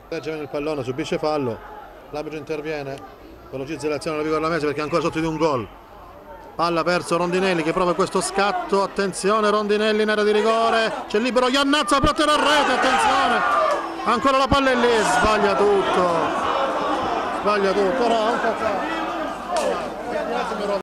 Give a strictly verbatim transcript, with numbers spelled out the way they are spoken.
Legge il pallone, subisce fallo, l'arbitro interviene, velocizza l'azione della Vigor Lamese perché è ancora sotto di un gol. Palla perso Rondinelli che prova questo scatto, attenzione Rondinelli in area di rigore, c'è libero Iannazza, porta la rete, attenzione, ancora la palla è lì, sbaglia tutto, sbaglia tutto, ora un